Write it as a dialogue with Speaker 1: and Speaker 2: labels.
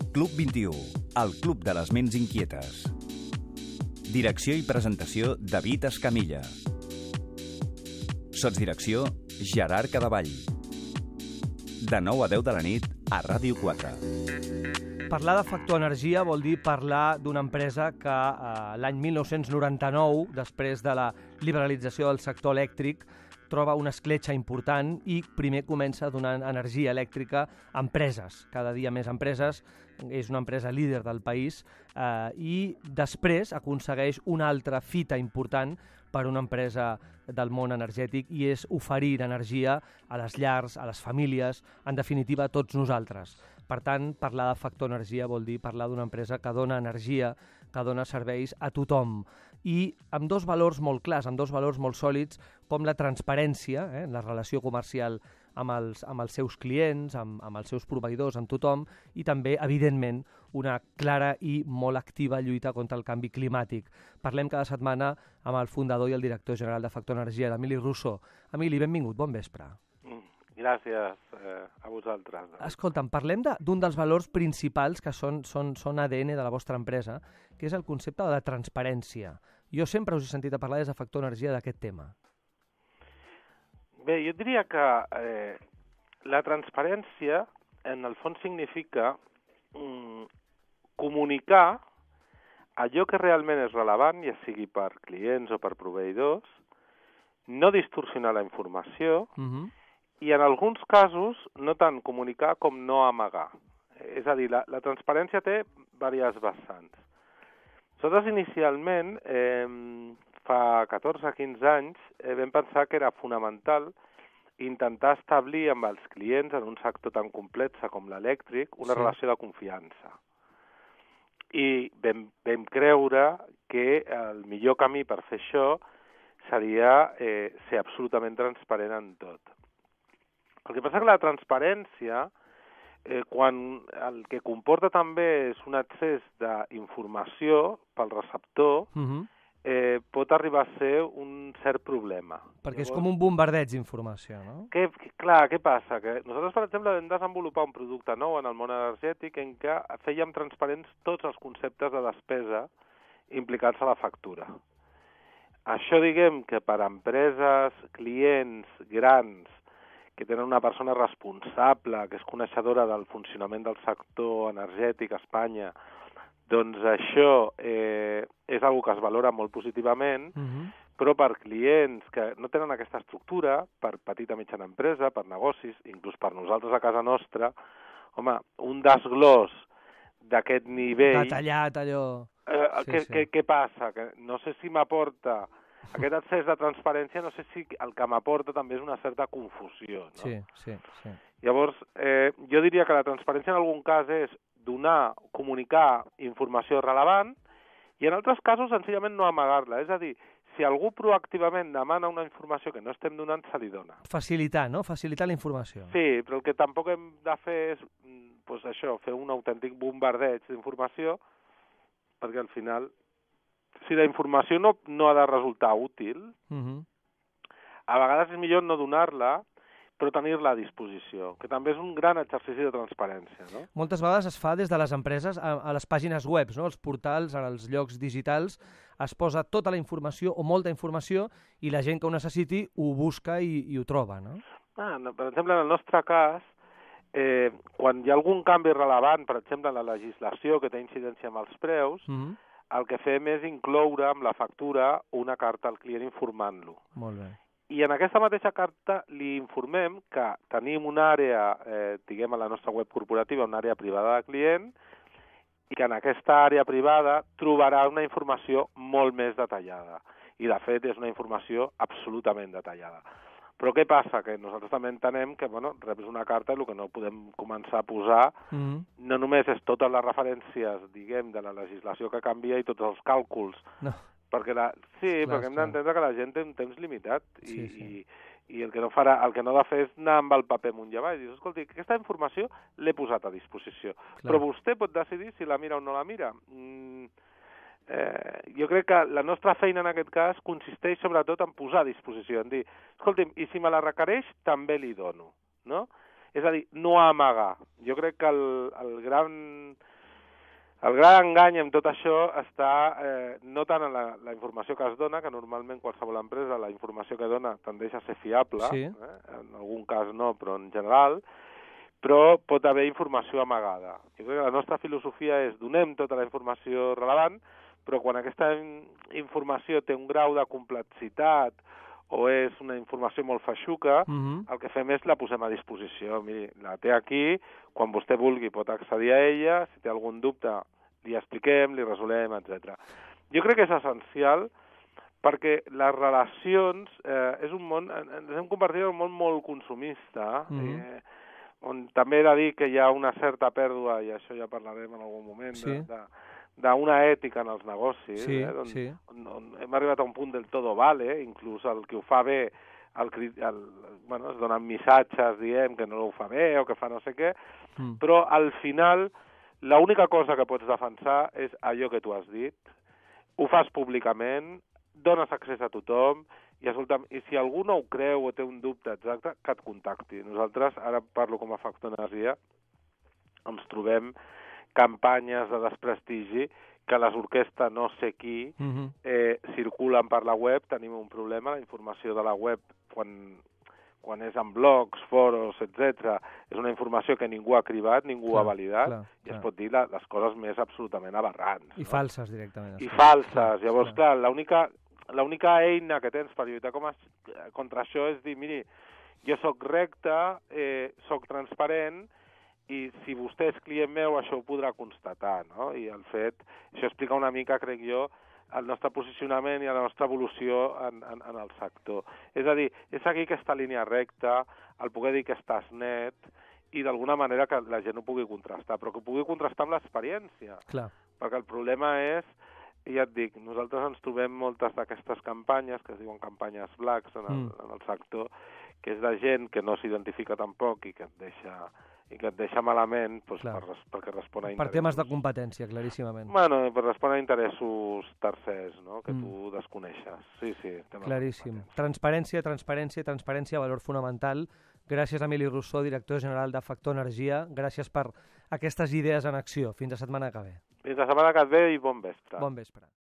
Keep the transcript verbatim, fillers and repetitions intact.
Speaker 1: Club vint-i-u, el club de les ments inquietes. Direcció i presentació, David Escamilla. Sotsdirecció, Gerard Cadavall. De nou a deu de la nit, a Ràdio quatre.
Speaker 2: Parlar de factor energia vol dir parlar d'una empresa que eh, l'any mil nou-cents noranta-nou, després de la liberalització del sector elèctric, troba una escletxa important i primer comença donant energia elèctrica a empreses, cada dia més empreses, és una empresa líder del país eh, i després aconsegueix una altra fita important per una empresa del món energètic i és oferir energia a les llars, a les famílies, en definitiva a tots nosaltres. Per tant, parlar de factor energia vol dir parlar d'una empresa que dona energia, que dona serveis a tothom i amb dos valors molt clars, amb dos valors molt sòlids, com la transparència, eh, la relació comercial amb els, amb els seus clients, amb, amb els seus proveïdors, amb tothom, i també, evidentment, una clara i molt activa lluita contra el canvi climàtic. Parlem cada setmana amb el fundador i el director general de Factor Energia, l'Emili Russo. Emili, benvingut, bon vespre.
Speaker 3: Gràcies eh, a vosaltres.
Speaker 2: Escolta'm, parlem d'un de, dels valors principals que són, són, són A D N de la vostra empresa, que és el concepte de la transparència. Jo sempre us he sentit a parlar des de Factor Energia d'aquest tema.
Speaker 3: Bé, jo diria que eh, la transparència, en el fons, significa mm, comunicar allò que realment és relevant, ja sigui per clients o per proveïdors, no distorsionar la informació, uh-huh. i en alguns casos no tant comunicar com no amagar. És a dir, la, la transparència té diverses vessants. Nosaltres inicialment, eh, fa catorze a quinze anys, eh, vam pensar que era fonamental intentar establir amb els clients en un sector tan complex com l'elèctric una sí. relació de confiança. I vam, vam creure que el millor camí per fer això seria eh, ser absolutament transparent en tot. El que passa és que la transparència, eh, quan el que comporta també és un excés d'informació pel receptor, uh-huh. eh, pot arribar a ser un cert problema.
Speaker 2: Perquè Llavors, és com un bombardeig d'informació, no?
Speaker 3: Que, que, clar, què passa? Que nosaltres, per exemple, vam desenvolupar un producte nou en el món energètic en què fèiem transparents tots els conceptes de despesa implicats a la factura. Això, diguem, que per a empreses, clients grans, que tenen una persona responsable, que és coneixedora del funcionament del sector energètic a Espanya, doncs això eh, és una cosa que es valora molt positivament, uh-huh. però per clients que no tenen aquesta estructura, per petita i mitjana empresa, per negocis, inclús per nosaltres a casa nostra, home, un desglòs d'aquest nivell...
Speaker 2: Detallat, allò...
Speaker 3: Eh,
Speaker 2: sí,
Speaker 3: què,
Speaker 2: sí.
Speaker 3: què, què passa? Que no sé si m'aporta... Aquest excés de transparència, no sé si el que m'aporta també és una certa confusió, no?
Speaker 2: Sí, sí, sí.
Speaker 3: Llavors, eh, jo diria que la transparència en algun cas és donar, comunicar informació relevant i en altres casos senzillament no amagar-la. És a dir, si algú proactivament demana una informació que no estem donant, se li dona.
Speaker 2: Facilitar, no? Facilitar la informació.
Speaker 3: Sí, però el que tampoc hem de fer és pues, això, fer un autèntic bombardeig d'informació perquè al final... Si la informació no, no ha de resultar útil, uh-huh. a vegades és millor no donar-la, però tenir-la a disposició, que també és un gran exercici de transparència, no?
Speaker 2: Moltes vegades es fa des de les empreses a, a les pàgines web, no? Els portals, als llocs digitals, es posa tota la informació o molta informació i la gent que ho necessiti ho busca i, i ho troba, no?
Speaker 3: Ah, no, per exemple, en el nostre cas, eh, quan hi ha algun canvi rellevant, per exemple, en la legislació que té incidència amb els preus, uh-huh. el que fem és incloure amb la factura una carta al client informant-lo.
Speaker 2: Molt bé.
Speaker 3: I en aquesta mateixa carta li informem que tenim una àrea, eh, diguem a la nostra web corporativa, una àrea privada de client, i que en aquesta àrea privada trobarà una informació molt més detallada. I, de fet, és una informació absolutament detallada. Però què passa? Que nosaltres també entenem que, bueno, reps una carta i el que no podem començar a posar mm-hmm. no només és totes les referències, diguem, de la legislació que canvia i tots els càlculs. No. Perquè la... Sí, clar, perquè hem d'entendre que la gent té un temps limitat i, sí, sí. i, i el que no farà, el que no ha de fer és anar amb el paper amunt i avall. I dius, escolti, aquesta informació l'he posat a disposició. Clar. Però vostè pot decidir si la mira o no la mira. Mm... Eh, jo crec que la nostra feina en aquest cas consisteix sobretot en posar a disposició, en dir, escolti'm, i si me la requereix, també li dono, no? És a dir, no amagar. Jo crec que el, el gran El gran engany amb tot això està eh, no tant en la, la informació que es dona, que normalment qualsevol empresa, la informació que dona tendeix a ser fiable,
Speaker 2: sí.
Speaker 3: eh? En algun cas no, però en general, però pot haver informació amagada. Jo crec que la nostra filosofia és donem tota la informació relevant, però quan aquesta informació té un grau de complexitat o és una informació molt feixuca,
Speaker 2: uh-huh.
Speaker 3: el que fem és la posem a disposició. Miri, la té aquí, quan vostè vulgui pot accedir a ella, si té algun dubte li expliquem, li resolem, etcètera. Jo crec que és essencial perquè les relacions eh, és un món, ens hem convertit en un món molt consumista, uh-huh. eh, on també he de dir que hi ha una certa pèrdua, i això ja parlarem en algun moment,
Speaker 2: sí.
Speaker 3: de, de d'una ètica en els negocis,
Speaker 2: sí,
Speaker 3: eh, on,
Speaker 2: sí.
Speaker 3: on, on hem arribat a un punt del todo vale, inclús el que ho fa bé, el, el, bueno, es donen missatges, diem, que no ho fa bé o que fa no sé què, mm. però al final l'única cosa que pots defensar és allò que tu has dit, ho fas públicament, dones accés a tothom, i, escolta'm, i si algú no ho creu o té un dubte exacte, que et contacti. Nosaltres, ara parlo com a Factor Energia, ens trobem campanyes de desprestigi que les orquestes no sé qui uh-huh. eh, circulen per la web, tenim un problema, la informació de la web quan, quan és en blogs, foros, etcètera, és una informació que ningú ha cribat, ningú clar, ha validat, clar, i clar. Es pot dir la, les coses més absolutament aberrants.
Speaker 2: I
Speaker 3: no?
Speaker 2: falses directament.
Speaker 3: I falses, clar, llavors clar, clar l'única l'única eina que tens per lluitar com a, contra això és dir, miri, jo sóc recte, eh, sóc transparent, i si vostè és client meu, això ho podrà constatar, no? I el fet, això explica una mica, crec jo, el nostre posicionament i la nostra evolució en, en, en el sector. És a dir, és seguir aquesta línia recta, el poder dir que estàs net, i d'alguna manera que la gent ho pugui contrastar, però que ho pugui contrastar amb l'experiència.
Speaker 2: Clar.
Speaker 3: Perquè el problema és, i ja et dic, nosaltres ens trobem moltes d'aquestes campanyes, que es diuen campanyes blacks en el, mm. en el sector, que és de gent que no s'identifica tampoc i que et deixa... i que et deixa malament doncs, per, perquè respon a interessos.
Speaker 2: Per temes de competència, claríssimament.
Speaker 3: Bueno, per respon a interessos tercers, no?, que mm. tu desconeixes. Sí, sí.
Speaker 2: Claríssim. Transparència, transparència, transparència, valor fonamental. Gràcies, Emili Rousseau, director general de Factor Energia. Gràcies per aquestes idees en acció. Fins la setmana que ve.
Speaker 3: Fins la setmana que ve i bon vespre.
Speaker 2: Bon vespre.